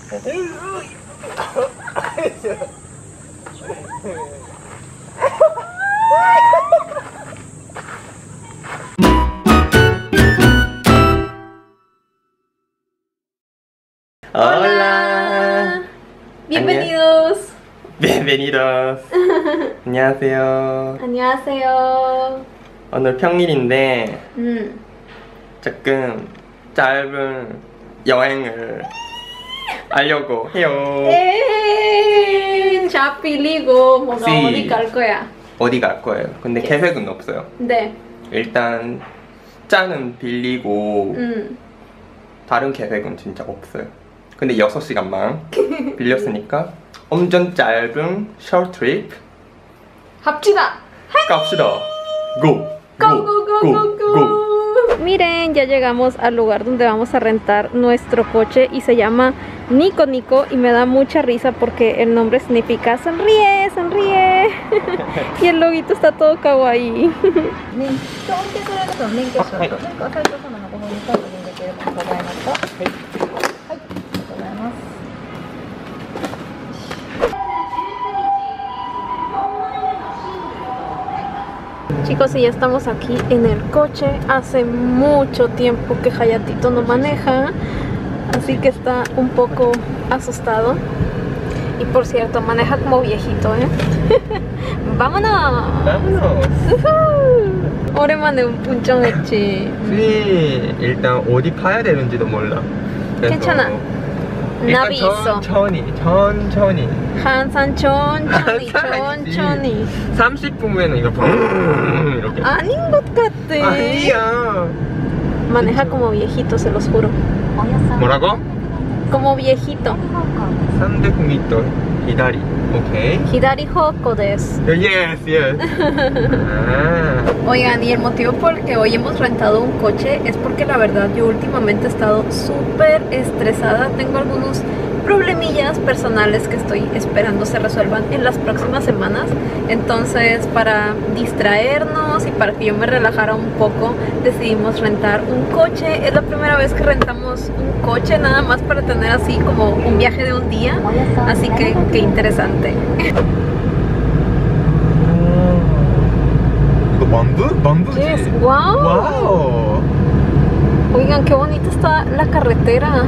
Hola. Bienvenidos. Bienvenidos. 안녕하세요. 안녕하세요. 오늘 평일인데 조금 짧은 여행을 하려고 해요. 자 빌리고 뭔가 Sí. 어디 갈 거야? 어디 갈 거예요? 근데 계획은 없어요. 네. 일단 짠은 빌리고 다른 계획은 진짜 없어요. 근데 6시간만 빌렸으니까 엄청 짧은 short trip 합시다. 갑시다. Go. Go, go, go, go, go. Miren, ya llegamos al lugar donde vamos a rentar nuestro coche y se llama Nico Nico y me da mucha risa porque el nombre significa sonríe, sonríe. Y el loguito está todo kawaii. Chicos, y ya estamos aquí en el coche. Hace mucho tiempo que Hayatito no maneja, así que está un poco asustado. Y por cierto, maneja como viejito, ¿eh? ¡Vámonos! vámonos. 오랜만에 운전했지. 네, 일단 어디 가야 되는지도 몰라. 그래서 괜찮아. 나비 있어. 천천히. 항상 천천히, 살아있지. 천천히. 30분 후에는 이거 이렇게. 아닌 것 같아. 아니야. Maneja como viejito, se los juro. 뭐라고? Como viejito. 300m 기다리. 오케이. Hidari Hoko desu. Yes, yes. Ah. Oigan, y el motivo por el que hoy hemos rentado un coche es porque la verdad yo últimamente he estado súper estresada. Tengo algunos problemillas personales que estoy esperando se resuelvan en las próximas semanas. Entonces, para distraernos y para que yo me relajara un poco, decidimos rentar un coche. Es la primera vez que rentamos un coche, nada más para tener así como un viaje de un día. Así que qué interesante. 이거 만두지? Yes, wow. 와우. Oigan, qué bonita está la carretera.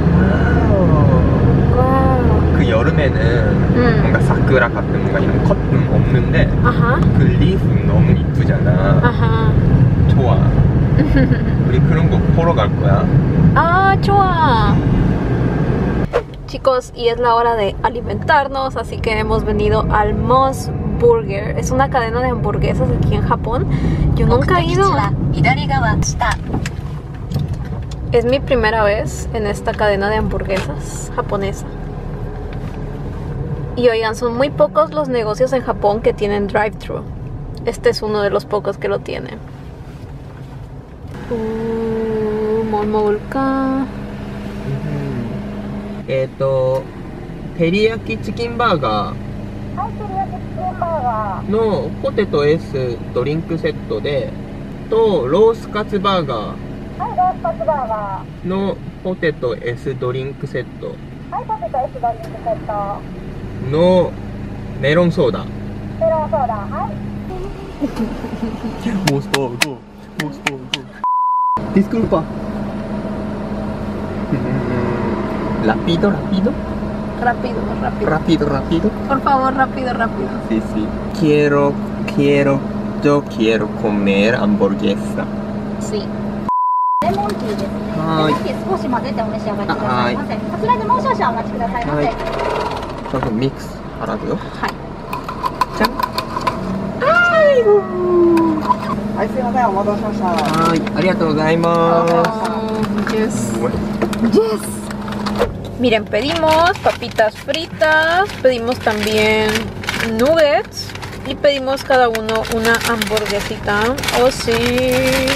Wow. 그 여름에는 뭔가 사쿠라 같은 뭔가 이런 컷은 없는데 Ajá. 그 리프는 너무 이쁘잖아. Ajá. 좋아. 우리 그런 거 보러 갈 거야. Ah, chua. Chicos, y es la hora de alimentarnos, así que hemos venido al Moss Burger. Es una cadena de hamburguesas aquí en Japón. Yo nunca he ido. Es mi primera vez en esta cadena de hamburguesas japonesa. Y oigan, son muy pocos los negocios en Japón que tienen drive-thru. Este es uno de los pocos que lo tiene. 뭘 먹을까? テリヤキチキンバーガーのポテト S ドリンクセットでとロースカツバーガーのポテト S ドリンクセットのメロンソーダモストゴディスクルパrápido Por favor, rápido. sí yo quiero comer hamburguesa Sí. レモンティーですね。レモンティー少し混ぜてお召し上がりくださいませ。こちらでもう少々お待ちくださいませ。 그럼 믹스 하라고요? 하이. 짠. はい、すいません、お待たせしました。 ありがとうございます Yes. Miren, pedimos papitas fritas, pedimos también nuggets y pedimos cada uno una hamburguesita. Oh, sí.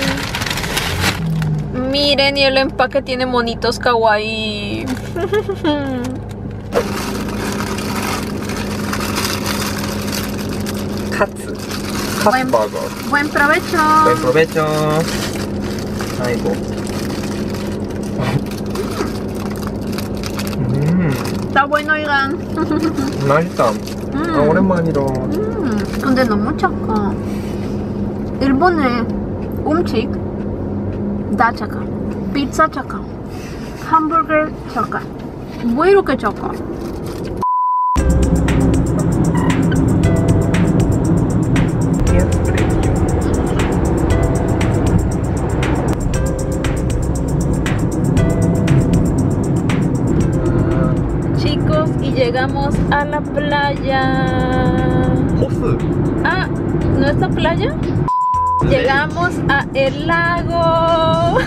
Miren, y el empaque tiene monitos kawaii. 카츠버거. Buen provecho. Buen provecho. 아이고. Está bueno, oigan. 맛있다. 오랜만이다. 근데 너무 작아. 일본의 음식 다 작아. 피자 작아. hamburger 작아. 왜 이렇게 작아? Chicos, y llegamos a la playa. 호수. Ah, ¿no es la playa? Llegamos a el lago.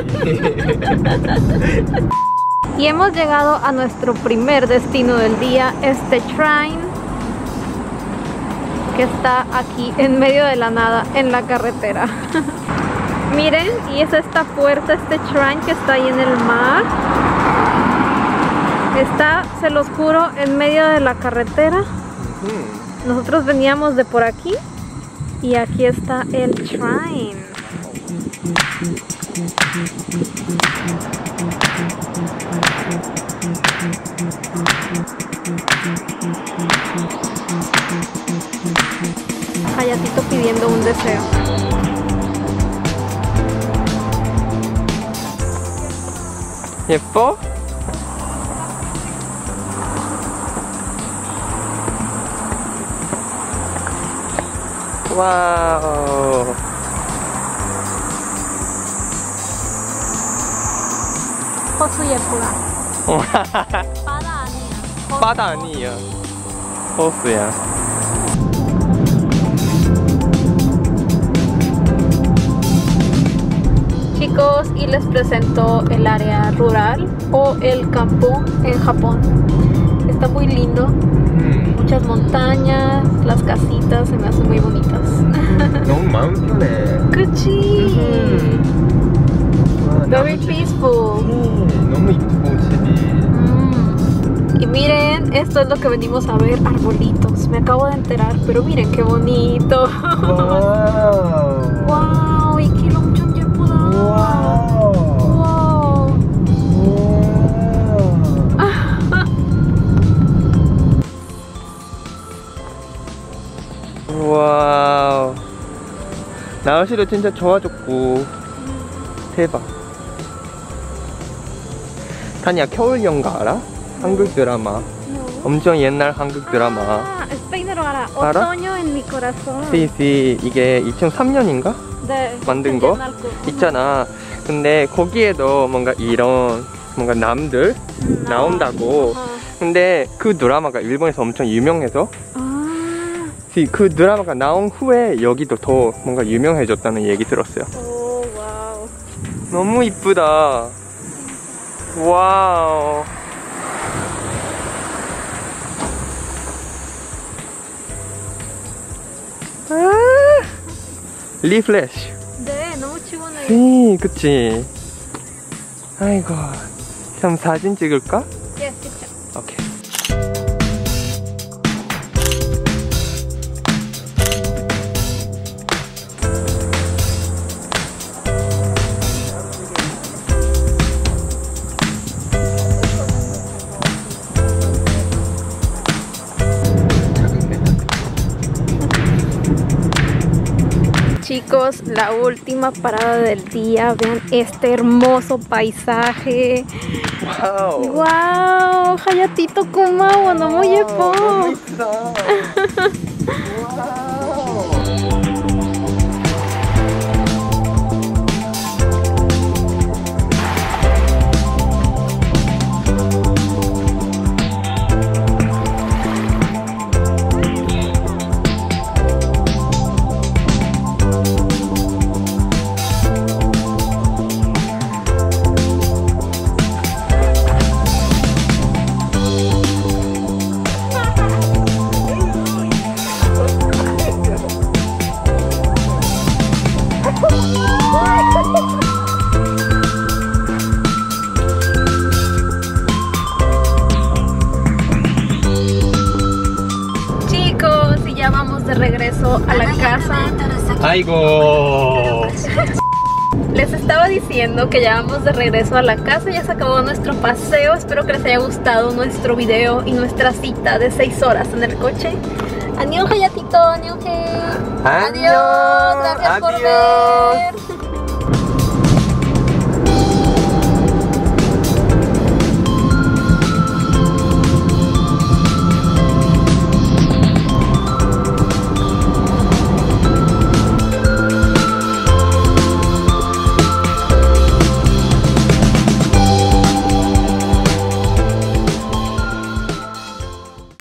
Y hemos llegado a nuestro primer destino del día, este shrine que está aquí en medio de la nada en la carretera. Miren, y es esta puerta, este shrine que está ahí en el mar. Está, se los juro, en medio de la carretera. Nosotros veníamos de por aquí y aquí está el shrine. Hayatito pidiendo un deseo. 예뻐? 와우. 호수 예쁘다. 바다 아니야. 바다 아니야. 호수야. Chicos, y les presento el área rural o el campo en Japón. Está muy lindo. Muchas montañas, las casitas se me hacen muy bonitas. 너무 마음 편해. 그치? Very peaceful. 너무 이쁘고 집이. Y miren, esto es lo que venimos a ver, arbolitos. Me acabo de enterar, pero miren qué bonito. 와우. Wow, y 길 엄청 예쁘다. 와우. 와우. 날씨도 진짜 좋아졌고 대박. 타니야 겨울연가 알아? 한국 드라마. 엄청 옛날 한국 드라마. Ah, 스페인어로 알아. 알아? Otoño en mi corazón. 시시 이게 2003년인가? 네. 만든 거 있잖아. 근데 거기에도 뭔가 이런 뭔가 남들 나온다고. 근데 그 드라마가 일본에서 엄청 유명해서 그 드라마가 나온 후에 여기도 더 뭔가 유명해졌다는 얘기 들었어요. 오, 와우. 너무 이쁘다. 와우. 리프레쉬. 네, 너무 피곤해. 네, 그치. 아이고, 그럼 사진 찍을까? 예, 진짜. 오케이. Chicos, la última parada del día. Vean este hermoso paisaje. 와우. ¡Wow! Hayatito 고마워. 너무 예뻐. 너무 이쁘다. Chicos, y ya vamos de regreso a la casa. 아이고. Les estaba diciendo que ya vamos de regreso a la casa, ya se acabó nuestro paseo. Espero que les haya gustado nuestro video y nuestra cita de 6 horas en el coche. Adiós, Hayatito, adiós. Adiós, gracias por ver.